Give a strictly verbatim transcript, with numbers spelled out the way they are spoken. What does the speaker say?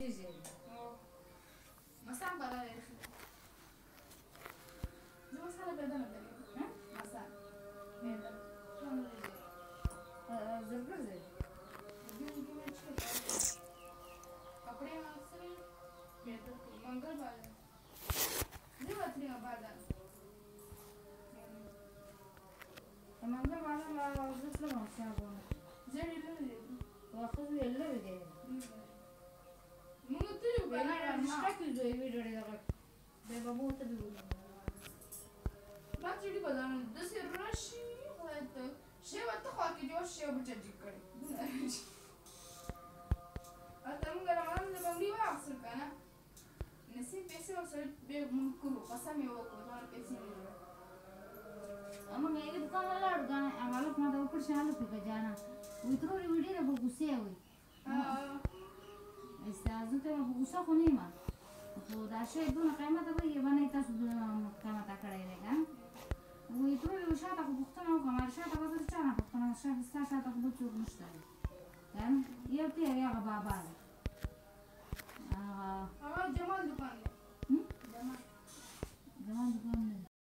مسام بلا لري زه مساله پیدا نه لري ها مسا پیدا څنګه لري زرګر زه دې کې مې چې کپڑے ماسري پیدا منګل بالا دې وتري بالا منګل بالا لا زسله ماسه غوونه زه دې لري واخذ دې لري دې مو ته یو کنه مشکل دی ویډیو دې دا به بابو ته دی ما چې دې بدانه د سر راشي وته شی وته خو کې جو شی وبچ دې کړي اته موږ راوړل د باندې واخر کنه نسیم پیسې ورسره به موږ کړو قسم یو کو دا پیسې نه اما نه دې کومه لړ غانه اماله ما دا پر شاله په جانا وترو ویډیو نه بوګسه وي ها استاذ ته مو غوسه خو نه ما خو دا شی دونه قیمته به یې باندې تاسو د قیمته کړی لګا وې ټول یو شاته خو پښتنه او کومه شاته به څه نه پښتنه شاته شاته خو څه نشته ګان یو ته هغه بابا